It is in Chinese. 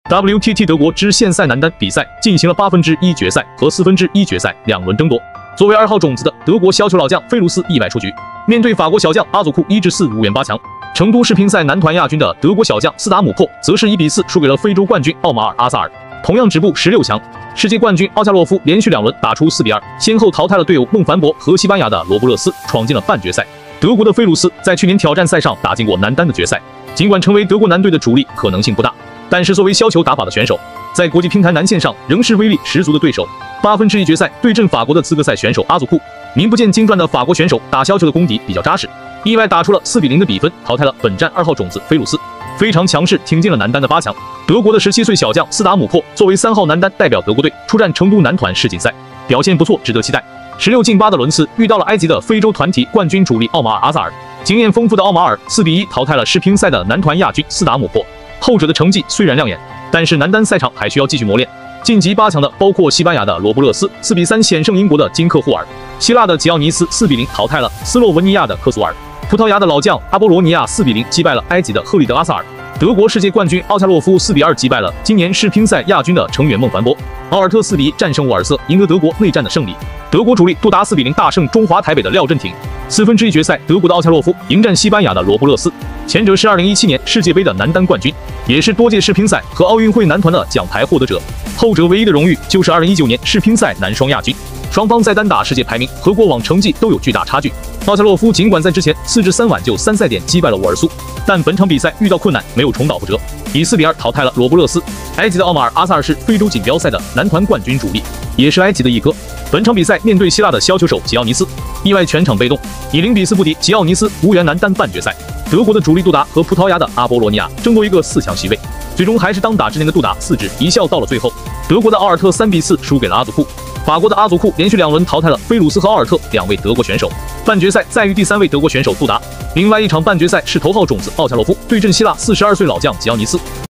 WTT 德国支线赛男单比赛进行了1/8决赛和1/4决赛2轮争夺。作为2号种子的德国削球老将菲卢斯意外出局，面对法国小将阿祖库1-4无缘8强。成都世乒赛男团亚军的德国小将斯达姆珀则是1-4输给了非洲冠军奥马尔阿萨尔，同样止步16强。世界冠军奥恰洛夫连续2轮打出4-2，先后淘汰了队友孟凡博和西班牙的罗布勒斯，闯进了半决赛。德国的菲卢斯在去年挑战赛上打进过男单的决赛，尽管成为德国男队的主力可能性不大，但是作为削球打法的选手，在国际乒坛男线上仍是威力十足的对手。1/8决赛对阵法国的资格赛选手阿祖库，名不见经传的法国选手打削球的功底比较扎实，意外打出了4-0的比分，淘汰了本站2号种子菲鲁斯，非常强势挺进了男单的8强。德国的17岁小将斯达姆珀作为3号男单代表德国队出战成都男团世锦赛，表现不错，值得期待。16进8的轮次遇到了埃及的非洲团体冠军主力奥马尔阿萨尔，经验丰富的奥马尔4-1淘汰了世乒赛的男团亚军斯达姆珀。后者的成绩虽然亮眼，但是男单赛场还需要继续磨练。晋级8强的包括西班牙的罗布勒斯4-3险胜英国的金克霍尔，希腊的吉奥尼斯4-0淘汰了斯洛文尼亚的科索尔，葡萄牙的老将阿波罗尼亚4-0击败了埃及的赫里德阿萨尔，德国世界冠军奥恰洛夫4-2击败了今年世乒赛亚军的成员孟凡博，奥尔特4-1战胜沃尔瑟，赢得德国内战的胜利。德国主力杜达4-0大胜中华台北的廖振廷。1/4决赛，德国的奥恰洛夫迎战西班牙的罗布勒斯，前者是2017年世界杯的男单冠军，也是多届世乒赛和奥运会男团的奖牌获得者，后者唯一的荣誉就是2019年世乒赛男双亚军。双方在单打世界排名和过往成绩都有巨大差距。奥恰洛夫尽管在之前4-3挽救3赛点击败了沃尔苏，但本场比赛遇到困难没有重蹈覆辙，以4-2淘汰了罗布勒斯。埃及的奥马尔阿萨尔是非洲锦标赛的男团冠军主力，也是埃及的一哥。本场比赛面对希腊的削球手吉奥尼斯，意外全场被动，以0-4不敌吉奥尼斯，无缘男单半决赛。德国的主力杜达和葡萄牙的阿波罗尼亚争夺一个4强席位，最终还是当打之年的杜达4指一笑到了最后。德国的奥尔特3-4输给了阿祖库，法国的阿祖库连续2轮淘汰了菲鲁斯和奥尔特2位德国选手，半决赛再遇第3位德国选手杜达。另外一场半决赛是头号种子奥恰洛夫对阵希腊42岁老将吉奥尼斯。